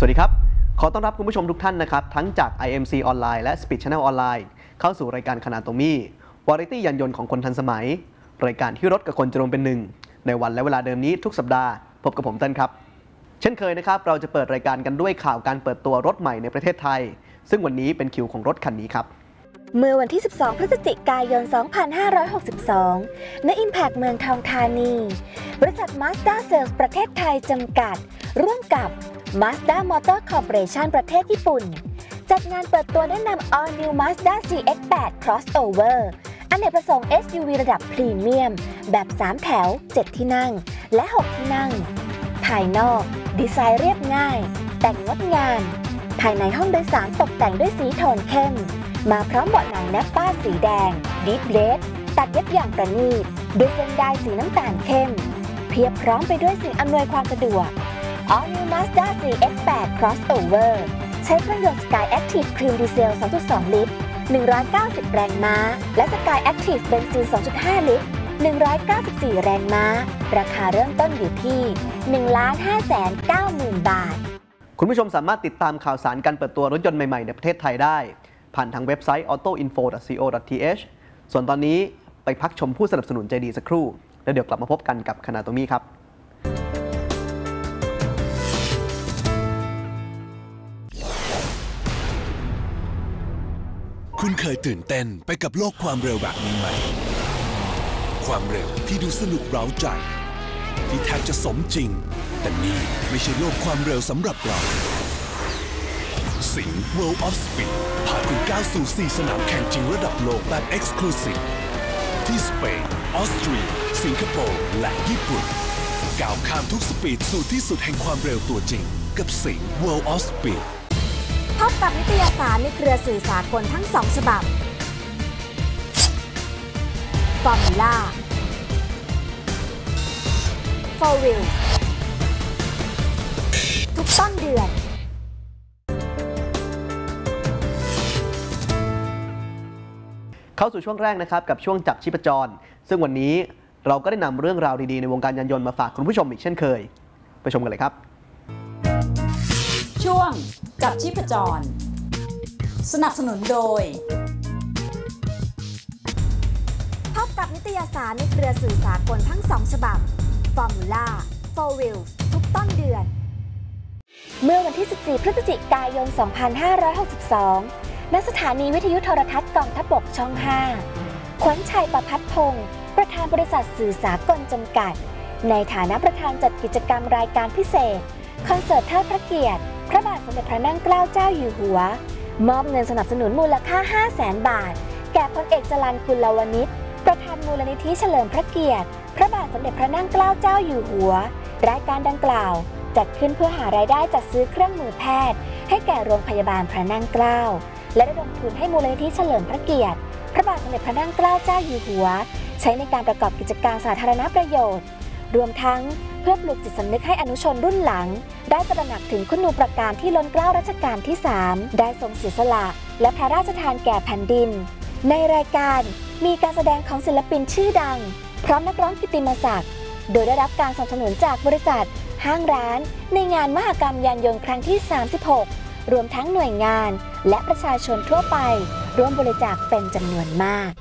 วัสดีครับขอต้อนรับคุณผู้ชมทุกท่านนะครับทั้งจาก IMC ออนไลน์และ Speed Channel ออนไลน์เข้าสู่รายการคณาโตมี่วาไรตี้ยานยนต์ของคนทันสมัยรายการที่รถกับคนจะรวมเป็นหนึ่งในวันและเวลาเดิมนี้ทุกสัปดาห์พบกับผมเต้นครับเช่นเคยนะครับเราจะเปิดรายการกันด้วยข่าวการเปิดตัวรถใหม่ในประเทศไทยซึ่งวันนี้เป็นคิวของรถคันนี้ครับเมื่อวันที่ 12 พฤศจิกายน 2562 ณ Impact เมืองทองธานี บริษัท Mazda Sales ประเทศไทย จำกัด ร่วมกับ Mazda Motor Corporation ประเทศญี่ปุ่น จัดงานเปิดตัวแนะนำ All New Mazda CX-8 Crossover อเนกประสงค์ SUV ระดับพรีเมียม แบบ 3 แถว 7 ที่นั่ง และ 6 ที่นั่ง ภายนอก ดีไซน์เรียบง่าย แต่งงดงาม ภายในห้องโดยสารตกแต่งด้วยสีโทนเข้มมาพร้อมเบาะหนังแนปป้าสีแดงดีฟเลสตัดเย็บอย่างประณีตด้วยเส้นด้ายสีน้ำตาลเข้มเพียบพร้อมไปด้วยสิ่งอำนวยความสะดวก All New Mazda CX-8 Crossover ใช้เครื่องยนต์ Sky Active Clean Diesel 2.2 ลิตร 190 แรงม้าและ Sky Active Benzene 2.5 ลิตร 194 แรงม้าราคาเริ่มต้นอยู่ที่ 1,590,000 บาทคุณผู้ชมสามารถติดตามข่าวสารการเปิดตัวรถยนต์ใหม่ๆในประเทศไทยได้ผ่านทางเว็บไซต์ autoinfo.co.th ส่วนตอนนี้ไปพักชมผู้สนับสนุนใจดีสักครู่แล้วเดี๋ยวกลับมาพบกันกับคณาโตมี่ครับคุณเคยตื่นเต้นไปกับโลกความเร็วแบบนี้ไหมความเร็วที่ดูสนุกเร้าใจที่แทบจะสมจริงแต่นี่ไม่ใช่โลกความเร็วสำหรับเราสิงห์ World of Speed พาคุณก้าวสู่4สนามแข่งจริงระดับโลกแบบ Exclusive ที่สเปนออสเตรียสิงคโปร์และญี่ปุ่นก้าวข้ามทุกสปีดสู่ที่สุดแห่งความเร็วตัวจริงกับสิงห์ World of Speed พบกับนิตยสารในเครือสื่อสากลทั้ง2ฉบับ Formula Four Wheels ทุกต้นเดือนเข้าสู่ช่วงแรกนะครับกับช่วงจับชีพจรซึ่งวันนี้เราก็ได้นำเรื่องราวดีๆในวงการยานยนต์มาฝากคุณผู้ชมอีกเช่นเคยไปชมกันเลยครับช่วงจับชีพจรสนับสนุนโดยพบกับนิตยสารในเครือสื่อสากลทั้ง2ฉบับ Formula Four Wheels ทุกต้นเดือนเมื่อวันที่ 14 พฤศจิกายน 2562 ณ สถานีวิทยุโทรทัศน์กองทัพบกช่อง 5 ขวัญชัย ประภัทรพงศ์ประธานบริษัทสื่อสากลจำกัดในฐานะประธานจัดกิจกรรมรายการพิเศษคอนเสิร์ตเทิดพระเกียรติพระบาทสมเด็จพระนั่งเกล้าเจ้าอยู่หัวมอบเงินสนับสนุนมูลค่า 500,000 บาทแก่พลเอกจรัญ กุลวณิชประธานมูลนิธิเฉลิมพระเกียรติพระบาทสมเด็จพระนั่งเกล้าเจ้าอยู่หัวรายการดังกล่าวจัดขึ้นเพื่อหารายได้จัดซื้อเครื่องมือแพทย์ให้แก่โรงพยาบาลพระนั่งเกล้าและระดมทุนให้มูลนิธิเฉลิมพระเกียรติพระบาทสมเด็จพระนั่งเกล้าเจ้าอยู่หัวใช้ในการประกอบกิจการสาธารณประโยชน์รวมทั้งเพื่อปลุกจิตสำนึกให้อนุชนรุ่นหลังได้ตระหนักถึงคุณูปการที่ล้นเกล้ารัชกาลที่ 3ได้ทรงเสียสละและพระราชทานแก่แผ่นดินในรายการมีการแสดงของศิลปินชื่อดังพร้อมนักร้องกิตติมศักดิ์โดยได้รับการสนับสนุนจากบริษัทห้างร้านในงานมหกรรมยานยนต์ครั้งที่ 36รวมทั้งหน่วยงานและประชาชนทั่วไปร่วมบริจาคเป็นจำนวนมาก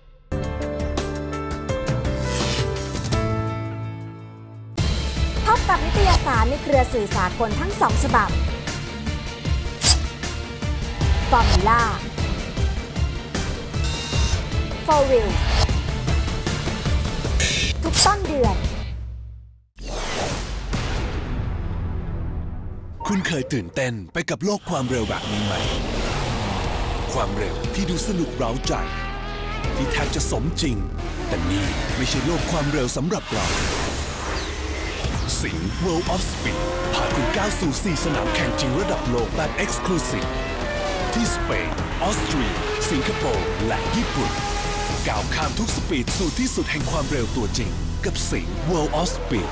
พบกับนิตยสารในเครือสื่อสากลทั้ง2ฉบับ Formula Four Wheels ทุกต้นเดือนคุณเคยตื่นเต้นไปกับโลกความเร็วแบบนี้ไหมความเร็วที่ดูสนุกเร้าใจที่แทบจะสมจริงแต่นี่ไม่ใช่โลกความเร็วสำหรับเราสิงห์ World of Speed พาคุณก้าวสู่4สนามแข่งจริงระดับโลกแบบ Exclusive ที่สเปนออสเตรียสิงคโปร์และญี่ปุ่นก้าวข้ามทุกสปีดสู่ที่สุดแห่งความเร็วตัวจริงกับสิงห์ World of Speed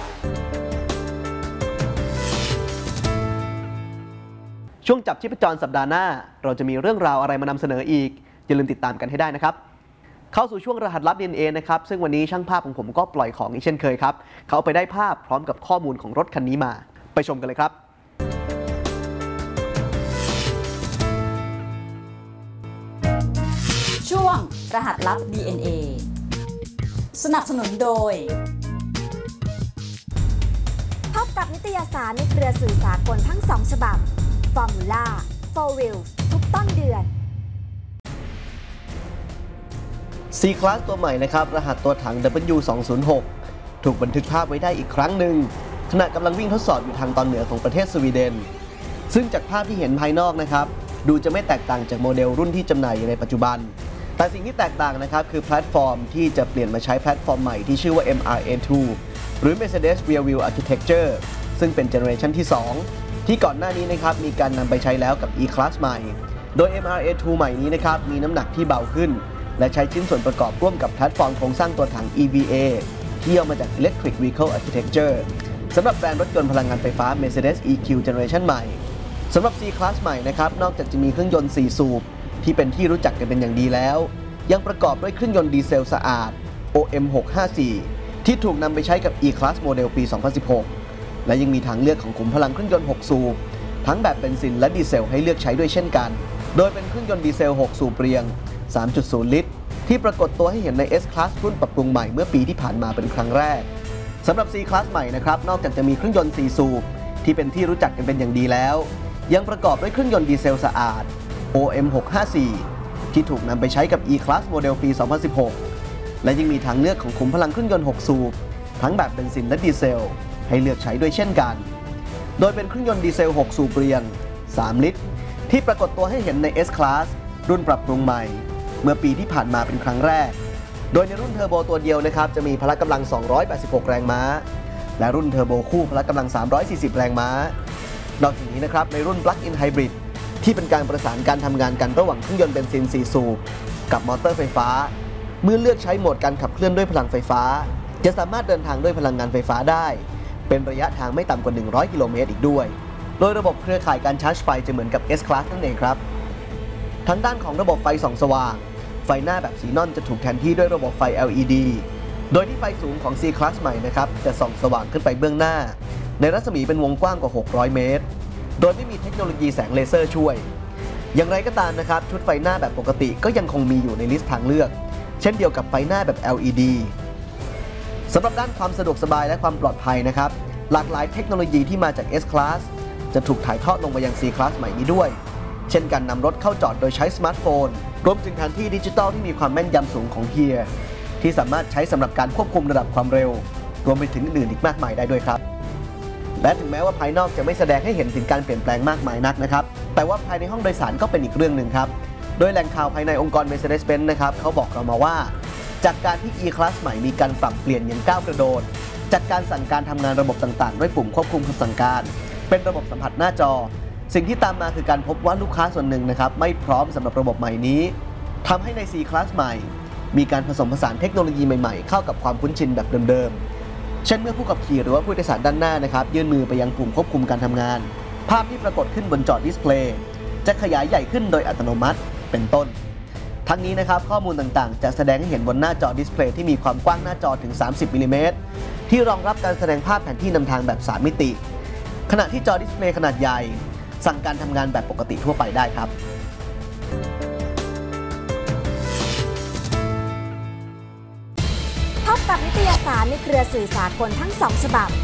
ช่วงจับชีพจรสัปดาห์หน้าเราจะมีเรื่องราวอะไรมานำเสนออีกอย่าลืมติดตามกันให้ได้นะครับเข้าสู่ช่วงรหัสลับ DNA นะครับซึ่งวันนี้ช่างภาพของผมก็ปล่อยของอีกเช่นเคยครับเขาไปได้ภาพพร้อมกับข้อมูลของรถคันนี้มาไปชมกันเลยครับรหัสลับ DNA สนับสนุนโดยพบกับนิตยสารในเครือสื่อสากลทั้ง2ฉบับ Formula 4 Wheels ทุกต้นเดือน C-Class ตัวใหม่นะครับรหัสตัวถัง W206 ถูกบันทึกภาพไว้ได้อีกครั้งหนึ่งขณะกำลังวิ่งทดสอบอยู่ทางตอนเหนือของประเทศสวีเดนซึ่งจากภาพที่เห็นภายนอกนะครับดูจะไม่แตกต่างจากโมเดลรุ่นที่จำหน่ายอยู่ในปัจจุบันแต่สิ่งที่แตกต่างนะครับคือแพลตฟอร์มที่จะเปลี่ยนมาใช้แพลตฟอร์มใหม่ที่ชื่อว่า MRA2 หรือ Mercedes Rear Wheel Architecture ซึ่งเป็นเจเนอเรชันที่ 2 ที่ก่อนหน้านี้นะครับมีการนำไปใช้แล้วกับ E-Class ใหม่โดย MRA2 ใหม่นี้นะครับมีน้ำหนักที่เบาขึ้นและใช้ชิ้นส่วนประกอบร่วมกับแพลตฟอร์มโครงสร้างตัวถัง EVA ที่ย่อมาจาก Electric Vehicle Architecture สำหรับแบรนด์รถยนต์พลังงานไฟฟ้า Mercedes EQ Generation ใหม่สำหรับ C-Class ใหม่นะครับนอกจากจะมีเครื่องยนต์ 4 สูบที่เป็นที่รู้จักกันเป็นอย่างดีแล้วยังประกอบด้วยเครื่องยนต์ดีเซลสะอาด OM654 ที่ถูกนำไปใช้กับ E-Class โมเดลปี 2016 และยังมีทางเลือกของขุมพลังเครื่องยนต์ 6 สูบทั้งแบบเบนซินและดีเซลให้เลือกใช้ด้วยเช่นกันโดยเป็นเครื่องยนต์ดีเซล 6 สูบเรียง 3.0 ลิตรที่ปรากฏตัวให้เห็นใน S-Class รุ่นปรับปรุงใหม่เมื่อปีที่ผ่านมาเป็นครั้งแรกสำหรับ C-Class ใหม่นะครับนอกจากจะมีเครื่องยนต์ 4 สูบที่เป็นที่รู้จักกันเป็นอย่างดีแล้วยังประกอบด้วยเครื่องยนต์ดีเซลสะอาด OM654 ที่ถูกนำไปใช้กับ E-Class โมเดลปี 2016 และยังมีทางเลือกของขุมพลังเครื่องยนต์ 6 สูบทั้งแบบเบนซินและดีเซลให้เลือกใช้ด้วยเช่นกันโดยเป็นเครื่องยนต์ดีเซล 6 สูบเรียง 3 ลิตรที่ปรากฏตัวให้เห็นใน S-Class รุ่นปรับปรุงใหม่เมื่อปีที่ผ่านมาเป็นครั้งแรกโดยในรุ่นเทอร์โบตัวเดียวนะครับจะมีพละกำลัง 286 แรงม้าและรุ่นเทอร์โบคู่พละกำลัง 340 แรงม้านอกจากนี้นะครับในรุ่น Plug-in Hybrid ที่เป็นการประสานการทำงานกันระหว่างเครื่องยนต์เบนซิน 4 สูบกับมอเตอร์ไฟฟ้าเมื่อเลือกใช้โหมดการขับเคลื่อนด้วยพลังไฟฟ้าจะสามารถเดินทางด้วยพลังงานไฟฟ้าได้เป็นระยะทางไม่ต่ำกว่า 100 กิโลเมตรอีกด้วยโดยระบบเครือข่ายการชาร์จไฟจะเหมือนกับ S-Class นั่นเองครับทั้งด้านของระบบไฟส่องสว่างไฟหน้าแบบสีนอนจะถูกแทนที่ด้วยระบบไฟ LED โดยที่ไฟสูงของ C-Class ใหม่นะครับจะส่องสว่างขึ้นไปเบื้องหน้าในรัศมีเป็นวงกว้างกว่า 600 เมตรโดยไม่มีเทคโนโลยีแสงเลเซอร์ช่วยอย่างไรก็ตามนะครับชุดไฟหน้าแบบปกติก็ยังคงมีอยู่ในลิสต์ทางเลือกเช่นเดียวกับไฟหน้าแบบ LED สำหรับด้านความสะดวกสบายและความปลอดภัยนะครับหลากหลายเทคโนโลยีที่มาจาก S-Class จะถูกถ่ายทอดลงมายัง C-Class ใหม่นี้ด้วยเช่นการนำรถเข้าจอดโดยใช้สมาร์ทโฟนรวมถึงแผนที่ดิจิทัลที่มีความแม่นยำสูงของ HERE ที่สามารถใช้สำหรับการควบคุมระดับความเร็วรวมไปถึงอื่นอีกมากมายได้ด้วยครับและถึงแม้ว่าภายนอกจะไม่แสดงให้เห็นถึงการเปลี่ยนแปลงมากมายนักนะครับแต่ว่าภายในห้องโดยสารก็เป็นอีกเรื่องหนึ่งครับโดยแหล่งข่าวภายในองค์กร Mercedes-Benz นะครับเขาบอกเรามาว่าจากการที่ E-Class ใหม่มีการปรับเปลี่ยนอย่างก้าวกระโดดจากการสั่งการทำงานระบบต่างๆด้วยปุ่มควบคุมคำสั่งการเป็นระบบสัมผัสหน้าจอสิ่งที่ตามมาคือการพบว่าลูกค้าส่วนหนึ่งนะครับไม่พร้อมสำหรับระบบใหม่นี้ทำให้ใน C-Class ใหม่มีการผสมผสานเทคโนโลยีใหม่ๆเข้ากับความคุ้นชินแบบเดิมๆเช่นเมื่อผู้ขับขี่หรือว่าผู้โดยสารด้านหน้านะครับยื่นมือไปยังปุ่มควบคุมการทำงานภาพที่ปรากฏขึ้นบนจอดิสเพลย์จะขยายใหญ่ขึ้นโดยอัตโนมัติเป็นต้นทั้งนี้นะครับข้อมูลต่างๆจะแสดงให้เห็นบนหน้าจอดิสเพลย์ที่มีความกว้างหน้าจอถึง30มิลลิเมตรที่รองรับการแสดงภาพแผนที่นำทางแบบ3มิติขณะที่จอดิสเพลย์ขนาดใหญ่สั่งการทำงานแบบปกติทั่วไปได้ครับพบกับนิตยสารในเครือสื่อสากลทั้ง2ฉบับ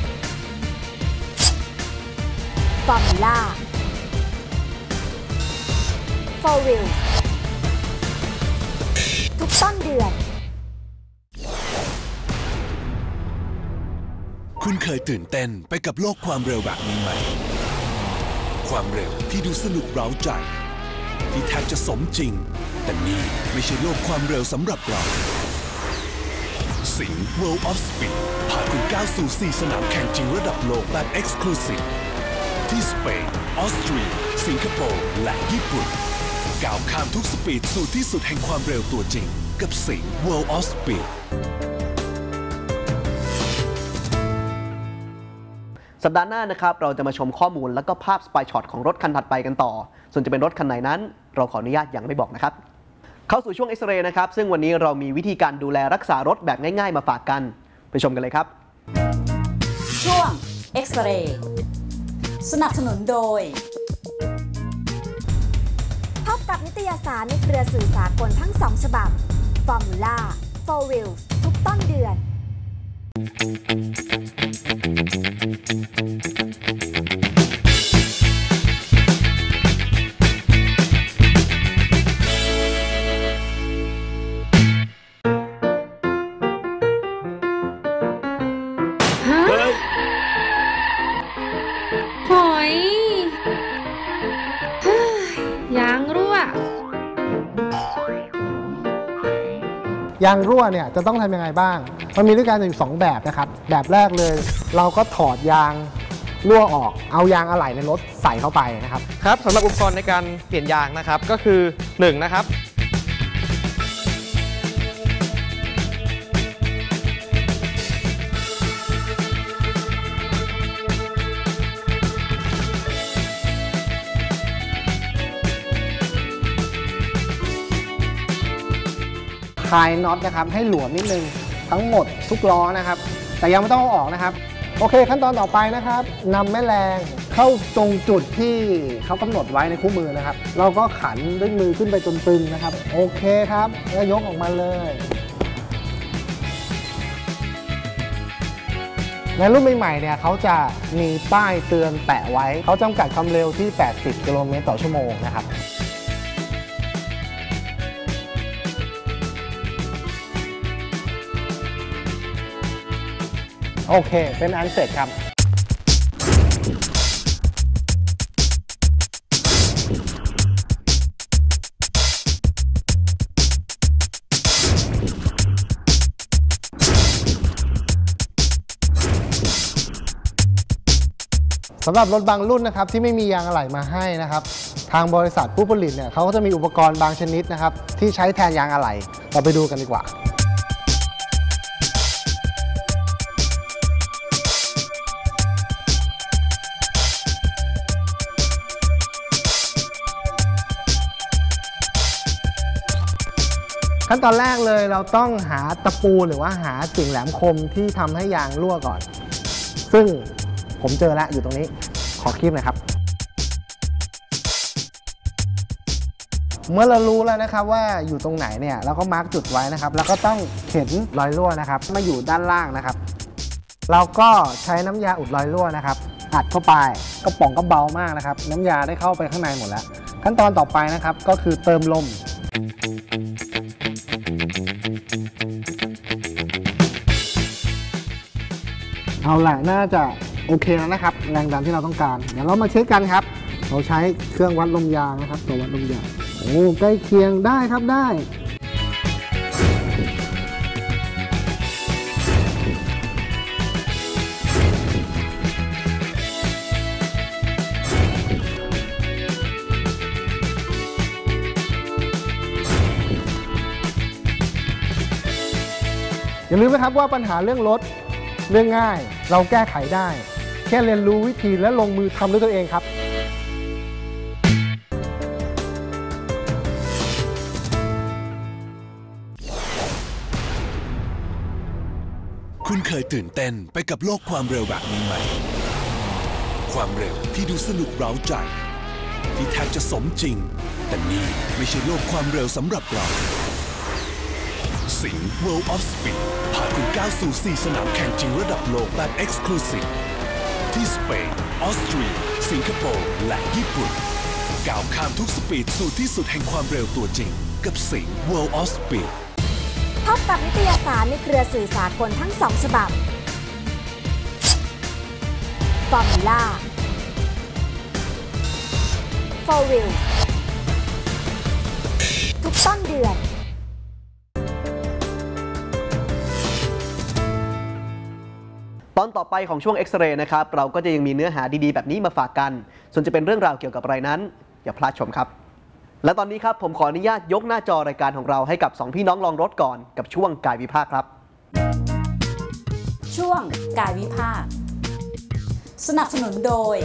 Formula 4 Wheels ทุกต้นเดือนคุณเคยตื่นเต้นไปกับโลกความเร็วแบบนี้ไหมความเร็วที่ดูสนุกเร้าใจที่แทบจะสมจริงแต่นี่ไม่ใช่โลกความเร็วสำหรับเราสิงห์ World of Speed พาคุณก้าวสู่ 4 สนามแข่งจริงระดับโลกแบบ Exclusive ที่สเปนออสเตรียสิงคโปร์และญี่ปุ่นก้าวข้ามทุกสปีดสู่ที่สุดแห่งความเร็วตัวจริงกับสิงห์ World of Speed สัปดาห์หน้านะครับเราจะมาชมข้อมูลและก็ภาพสปายช็อตของรถคันถัดไปกันต่อส่วนจะเป็นรถคันไหนนั้นเราขออนุญาตยังไม่บอกนะครับเข้าสู่ช่วงเอ็กซเรย์นะครับซึ่งวันนี้เรามีวิธีการดูแลรักษารถแบบง่ายๆมาฝากกันไปชมกันเลยครับช่วงเอ็กซเรย์สนับสนุนโดยพบกับนิตยสารในเครือสื่อสากลทั้ง2ฉบับ Formula 4 Wheels ทุกต้นเดือนหอยยางรั่วยางรั่วเนี่ยจะต้องทำยังไงบ้าง มันมีด้วยกันอยู่2แบบนะครับ แบบแรกเลยเราก็ถอดยางรั่วออก เอายางอะไหล่ในรถใส่เข้าไปนะครับครับสำหรับอุปกรณ์ในการเปลี่ยนยางนะครับก็คือ1นะครับคลายน็อตนะครับให้หลวมนิดนึงทั้งหมดทุกล้อนะครับแต่ยังไม่ต้องเอาออกนะครับโอเคขั้นตอนต่อไปนะครับนำแม่แรงเข้าตรงจุดที่เขากำหนดไว้ในคู่มือนะครับ เราก็ขันด้วยมือขึ้นไปจนตึงนะครับโอเคครับแล้วยกออกมาเลยในรุ่นใหม่ๆเนี่ยเขาจะมีป้ายเตือนแปะไว้เขาจำกัดความเร็วที่80 กิโลเมตรต่อชั่วโมงนะครับโอเคเป็นอันเสร็จครับสำหรับรถบางรุ่นนะครับที่ไม่มียางอะไหล่มาให้นะครับทางบริษัทผู้ผลิตเนี่ยเขาก็จะมีอุปกรณ์บางชนิดนะครับที่ใช้แทนยางอะไหล่เราไปดูกันดีกว่าขั้นตอนแรกเลยเราต้องหาตะปูหรือว่าหาสิ่งแหลมคมที่ทำให้ยางรั่วก่อนซึ่งผมเจอแล้วอยู่ตรงนี้ขอคลิปหน่อยครับเมื่อเรารู้แล้วนะครับว่าอยู่ตรงไหนเนี่ยเราก็มาร์กจุดไว้นะครับแล้วก็ต้องเข็นรอยรั่วนะครับมาอยู่ด้านล่างนะครับเราก็ใช้น้ำยาอุดรอยรั่วนะครับอัดเข้าไปกระป๋องก็เบามากนะครับน้ำยาได้เข้าไปข้างในหมดแล้วขั้นตอนต่อไปนะครับก็คือเติมลมเอาล่ะน่าจะโอเคแล้วนะครับแรงดันที่เราต้องการเดี๋ยวเรามาเช็คกันครับเราใช้เครื่องวัดลมยางนะครับตัววัดลมยางโอ้ใกล้เคียงได้ครับได้อย่าลืมนะครับว่าปัญหาเรื่องรถเรื่องง่ายเราแก้ไขได้แค่เรียนรู้วิธีและลงมือทำด้วยตัวเองครับคุณเคยตื่นเต้นไปกับโลกความเร็วแบบนี้ไหมความเร็วที่ดูสนุกเร้าใจที่แทบจะสมจริงแต่นี่ไม่ใช่โลกความเร็วสำหรับเราสิงห์ World of Speed พาคุณก้าวสู่4สนามแข่งจริงระดับโลกแบบ Exclusive ที่สเปนออสเตรียสิงคโปร์และญี่ปุ่นก้าวข้ามทุกสปีดสู่ที่สุดแห่งความเร็วตัวจริงกับสิงห์ World of Speed พบกับนิตยสารในเครือสื่อสากลทั้ง2ฉบับ Formula 4 Wheels ทุกต้นเดือนตอนต่อไปของช่วงเอ็กซเรย์นะครับเราก็จะยังมีเนื้อหาดีๆแบบนี้มาฝากกันส่วนจะเป็นเรื่องราวเกี่ยวกับอะไรนั้นอย่าพลาดชมครับและตอนนี้ครับผมขออนุญาตยกหน้าจอรายการของเราให้กับ2พี่น้องลองรถก่อนกับช่วงกายวิภาคครับช่วงกายวิภาคสนับสนุนโดย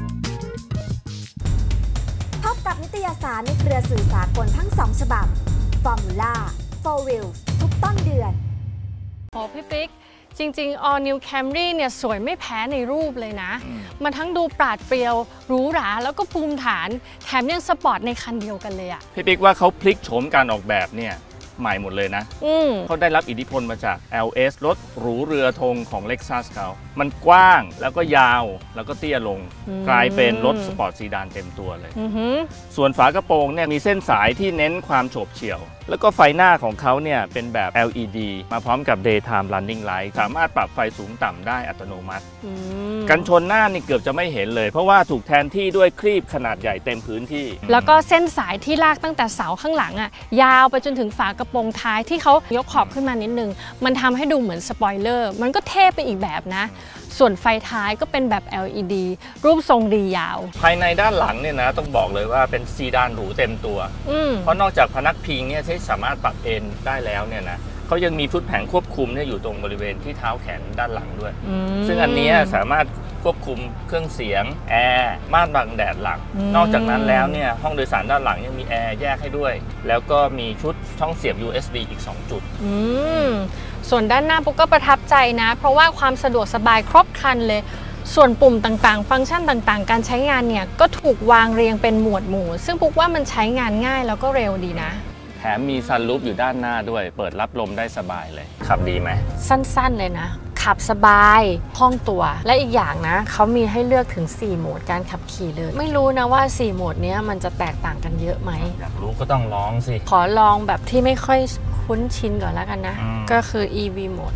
พบกับนิตยสารในเครือสื่อสากลทั้ง2ฉบับ Formula 4 Wheels ทุกต้นเดือนโอ้พี่ปิ๊กจริงๆ All New Camry เนี่ยสวยไม่แพ้ในรูปเลยนะมันทั้งดูปราดเปรียวหรูหราแล้วก็ภูมิฐานแถมยังสปอร์ตในคันเดียวกันเลยอะพี่ปิ๊กว่าเขาพลิกโฉมการออกแบบเนี่ยใหม่หมดเลยนะเขาได้รับอิทธิพลมาจาก LS รถหรูเรือธงของ Lexus เขามันกว้างแล้วก็ยาวแล้วก็เตี้ยลงกลายเป็นรถสปอร์ตซีดานเต็มตัวเลยส่วนฝากระโปรงเนี่ยมีเส้นสายที่เน้นความโฉบเฉี่ยวแล้วก็ไฟหน้าของเขาเนี่ยเป็นแบบ LED มาพร้อมกับ Daytime Running Light สามารถปรับไฟสูงต่ำได้อัตโนมัติกันชนหน้านี่เกือบจะไม่เห็นเลยเพราะว่าถูกแทนที่ด้วยครีบขนาดใหญ่เต็มพื้นที่แล้วก็เส้นสายที่ลากตั้งแต่เสาข้างหลังอ่ะยาวไปจนถึงฝากระโปรงท้ายที่เขายกขอบขึ้นมานิดนึงมันทำให้ดูเหมือนสปอยเลอร์มันก็เท่ไปอีกแบบนะส่วนไฟท้ายก็เป็นแบบ LED รูปทรงดียาวภายในด้านหลังเนี่ยนะต้องบอกเลยว่าเป็นซีดานหรูเต็มตัวเพราะนอกจากพนักพิงเนี่ยที่สามารถปรับเอนได้แล้วเนี่ยนะเขายังมีชุดแผงควบคุมเนี่ยอยู่ตรงบริเวณที่เท้าแขนด้านหลังด้วยซึ่งอันนี้สามารถควบคุมเครื่องเสียงแอร์ม่านบังแดดหลังนอกจากนั้นแล้วเนี่ยห้องโดยสารด้านหลังยังมีแอร์แยกให้ด้วยแล้วก็มีชุดช่องเสียบ USB อีก2จุดส่วนด้านหน้าปุ๊กก็ประทับใจนะเพราะว่าความสะดวกสบายครบครันเลยส่วนปุ่มต่างๆฟังก์ชันต่างๆการใช้งานเนี่ยก็ถูกวางเรียงเป็นหมวดหมู่ซึ่งปุ๊กว่ามันใช้งานง่ายแล้วก็เร็วดีนะแถมมีซันรูฟอยู่ด้านหน้าด้วยเปิดรับลมได้สบายเลยขับดีไหมสั้นๆเลยนะขับสบายคล่องตัวและอีกอย่างนะเขามีให้เลือกถึง4โหมดการขับขี่เลยไม่รู้นะว่า4โหมดนี้มันจะแตกต่างกันเยอะไหมอยากรู้ก็ต้องลองสิขอลองแบบที่ไม่ค่อยคุ้นชินก่อนแล้วกันนะก็คือ EV โหมด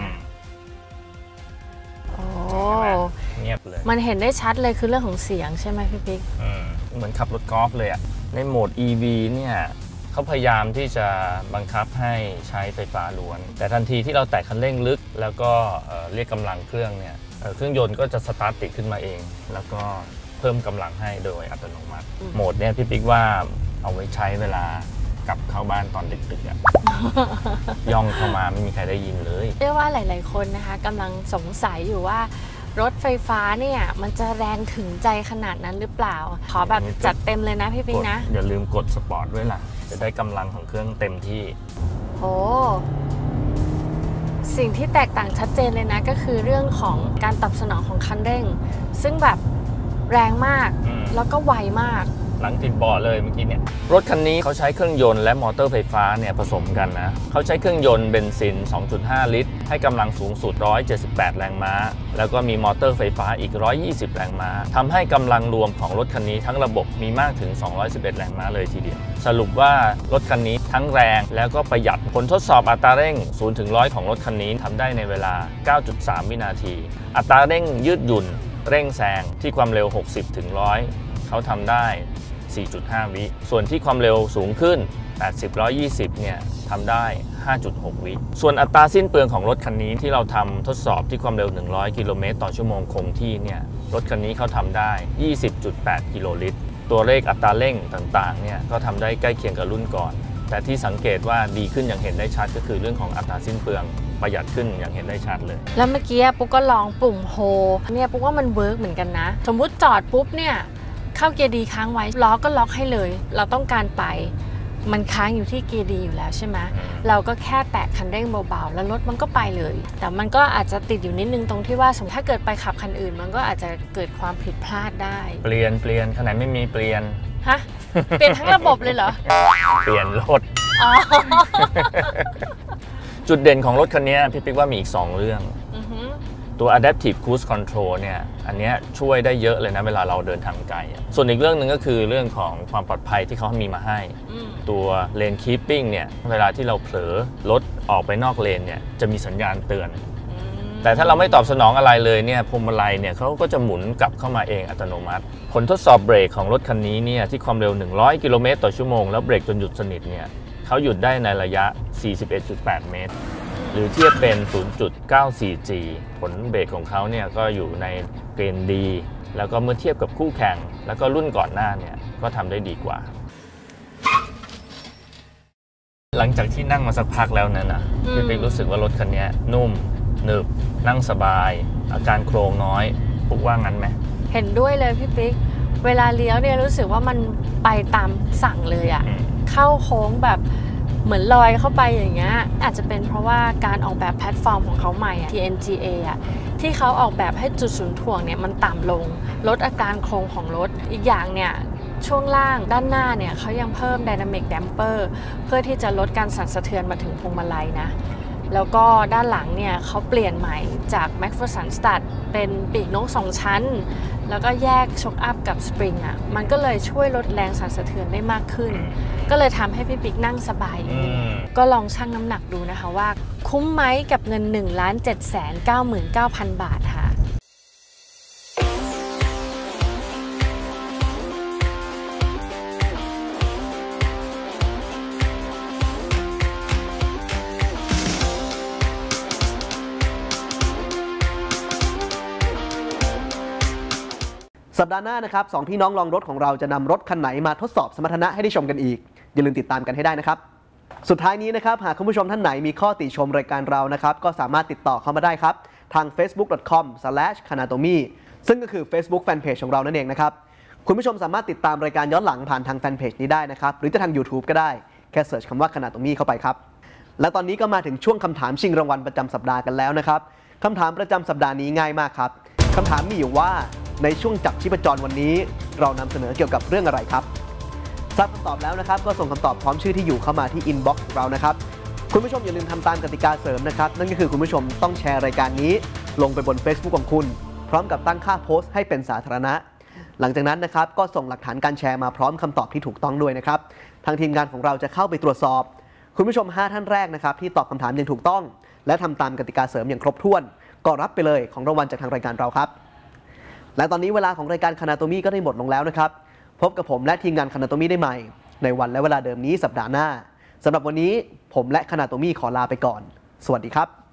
โอ้เงียบเลยมันเห็นได้ชัดเลยคือเรื่องของเสียงใช่ไหมพี่ปิ๊กเหมือนขับรถกอล์ฟเลยอะในโหมด EV เนี่ยเขาพยายามที่จะบังคับให้ใช้ไฟฟ้าล้วนแต่ทันทีที่เราแตะคันเร่งลึกแล้วก็เรียกกำลังเครื่องเนี่ยเครื่องยนต์ก็จะสตาร์ทติดขึ้นมาเองแล้วก็เพิ่มกำลังให้โดยอัตโนมัติโหมดเนี่ยพี่ปิ๊กว่าเอาไว้ใช้เวลากลับเข้าบ้านตอนดึกๆย่องเข้ามาไม่มีใครได้ยินเลยเรียกว่าหลายๆคนนะคะกำลังสงสัยอยู่ว่ารถไฟฟ้าเนี่ยมันจะแรงถึงใจขนาดนั้นหรือเปล่าขอแบบจัดเต็มเลยนะพี่ปิ๊กนะอย่าลืมกดสปอร์ตด้วยล่ะจะได้กำลังของเครื่องเต็มที่โอ้สิ่งที่แตกต่างชัดเจนเลยนะก็คือเรื่องของการตอบสนองของคันเร่งซึ่งแบบแรงมากแล้วก็ไวมากหลังติดเบาะเลยเมื่อกี้เนี่ยรถคันนี้เขาใช้เครื่องยนต์และมอเตอร์ไฟฟ้าเนี่ยผสมกันนะเขาใช้เครื่องยนต์เบนซิน 2.5 ลิตรให้กำลังสูงสุด178แรงม้าแล้วก็มีมอเตอร์ไฟฟ้าอีก120แรงม้าทำให้กำลังรวมของรถคันนี้ทั้งระบบมีมากถึง211แรงม้าเลยทีเดียวสรุปว่ารถคันนี้ทั้งแรงแล้วก็ประหยัดผลทดสอบอัตราเร่ง 0-100 ของรถคันนี้ทำได้ในเวลา 9.3 วินาทีอัตราเร่งยืดหยุ่นเร่งแซงที่ความเร็ว 60-100 เขาทำได้4.5 วิส่วนที่ความเร็วสูงขึ้น 80-120 เนี่ยทำได้ 5.6 วิส่วนอัตราสิ้นเปลืองของรถคันนี้ที่เราทำทดสอบที่ความเร็ว100 กิโลเมตรต่อชั่วโมงคงที่เนี่ยรถคันนี้เขาทำได้ 20.8 กิโลลิตรตัวเลขอัตราเร่งต่างๆเนี่ยก็ทำได้ใกล้เคียงกับรุ่นก่อนแต่ที่สังเกตว่าดีขึ้นอย่างเห็นได้ชัดก็คือเรื่องของอัตราสิ้นเปลืองประหยัดขึ้นอย่างเห็นได้ชัดเลยแล้วเมื่อกี้ปุ๊กก็ลองปุ่มโฮเนี่ยปุ๊กว่ามันเวิร์กเหมือนกันนะสมมุติจอดปุ๊บเนี่ยเข้าเกียร์ดีค้างไว้ล้อก็ล็อกให้เลยเราต้องการไปมันค้างอยู่ที่เกียร์ดีอยู่แล้วใช่ไหมเราก็แค่แตะคันเร่งเบาๆแล้วรถมันก็ไปเลยแต่มันก็อาจจะติดอยู่นิดนึงตรงที่ว่าสมมติถ้าเกิดไปขับคันอื่นมันก็อาจจะเกิดความผิดพลาดได้เปลี่ยนคันไหนไม่มีเปลี่ยนฮะเปลี่ยนทั้งระบบเลยเหรอเปลี่ยนรถจุดเด่นของรถคันนี้พี่ปิ๊กว่ามีอีก2เรื่องตัว Adaptive Cruise Control เนี่ยอันนี้ช่วยได้เยอะเลยนะเวลาเราเดินทางไกลส่วนอีกเรื่องหนึ่งก็คือเรื่องของความปลอดภัยที่เขามีมาให้ตัว Lane Keeping เนี่ยเวลาที่เราเผลอรถออกไปนอกเลนเนี่ยจะมีสัญญาณเตือนแต่ถ้าเราไม่ตอบสนองอะไรเลยเนี่ยพวงมาลัยเนี่ยเขาก็จะหมุนกลับเข้ามาเองอัตโนมัติผลทดสอบเบรกของรถคันนี้เนี่ยที่ความเร็ว100 กิโลเมตรต่อชั่วโมงแล้วเบรกจนหยุดสนิทเนี่ยเขาหยุดได้ในระยะ 41.8 เมตรหรือเทียบเป็น 0.94G ผลเบรกของเขาเนี่ยก็อยู่ในเกณฑ์ดีแล้วก็เมื่อเทียบกับคู่แข่งแล้วก็รุ่นก่อนหน้าเนี่ยก็ทำได้ดีกว่าหลังจากที่นั่งมาสักพักแล้วนั้นนะพี่ปิ๊กรู้สึกว่ารถคันนี้นุ่มหนึบนั่งสบายอาการโครงน้อยปุ๊กว่างั้นไหมเห็นด้วยเลยพี่ปิ๊กเวลาเลี้ยวเนี่ยรู้สึกว่ามันไปตามสั่งเลยอะเข้าโค้งแบบเหมือนลอยเข้าไปอย่างเงี้ยอาจจะเป็นเพราะว่าการออกแบบแพลตฟอร์มของเขาใหม่ TNGA ที่เขาออกแบบให้จุดศูนย์ถ่วงเนี่ยมันต่ำลงลดอาการโครงของรถอีกอย่างเนี่ยช่วงล่างด้านหน้าเนี่ยเขายังเพิ่ม Dynamic Damper เพื่อที่จะลดการสั่นสะเทือนมาถึงพวงมาลัยนะแล้วก็ด้านหลังเนี่ยเขาเปลี่ยนใหม่จาก McPherson Stud เป็นปีกนก2ชั้นแล้วก็แยกช็อคอัพกับสปริงอ่ะมันก็เลยช่วยลดแรงสั่นสะเทือนได้มากขึ้นก็เลยทำให้พี่ปิ๊กนั่งสบายก็ลองชั่งน้ำหนักดูนะคะว่าคุ้มไหมกับเงิน 1,799,000 บาทค่ะสัปดาห์หน้านะครับสองพี่น้องลองรถของเราจะนำรถคันไหนมาทดสอบสมรรถนะให้ได้ชมกันอีกอย่าลืมติดตามกันให้ได้นะครับสุดท้ายนี้นะครับหากคุณผู้ชมท่านไหนมีข้อติชมรายการเรานะครับก็สามารถติดต่อเข้ามาได้ครับทาง facebook.com/kanatomi ซึ่งก็คือ Facebook Fanpage ของเรานั่นเองนะครับคุณผู้ชมสามารถติดตามรายการย้อนหลังผ่านทางแฟนเพจนี้ได้นะครับหรือจะทาง YouTube ก็ได้แค่เสิร์ชคำว่า Kanatomi เข้าไปครับและตอนนี้ก็มาถึงช่วงคำถามชิงรางวัลประจำสัปดาห์กันแล้วนะครับคำถามประจำสัปดาห์นี้ง่ายมากครับคำถามมีอยู่ว่าในช่วงจับชีพจรวันนี้เรานำเสนอเกี่ยวกับเรื่องอะไรครับทราบคำตอบแล้วนะครับก็ส่งคำตอบพร้อมชื่อที่อยู่เข้ามาที่อินบ็อกซ์ของเรานะครับคุณผู้ชมอย่าลืมทำตามกติกาเสริมนะครับนั่นก็คือคุณผู้ชมต้องแชร์รายการนี้ลงไปบน Facebook ของคุณพร้อมกับตั้งค่าโพสต์ให้เป็นสาธารณะหลังจากนั้นนะครับก็ส่งหลักฐานการแชร์มาพร้อมคำตอบที่ถูกต้องด้วยนะครับทางทีมงานของเราจะเข้าไปตรวจสอบคุณผู้ชม5ท่านแรกนะครับที่ตอบคำถามอย่างถูกต้องและทำตามกติกาเสริมอย่างครบถ้วนก็รับไปเลยของรางวัลจากทางรายการเราครับและตอนนี้เวลาของรายการคานาโตมี่ก็ได้หมดลงแล้วนะครับพบกับผมและทีมงานคานาโตมี่ได้ใหม่ในวันและเวลาเดิมนี้สัปดาห์หน้าสำหรับวันนี้ผมและคานาโตมี่ขอลาไปก่อนสวัสดีครับ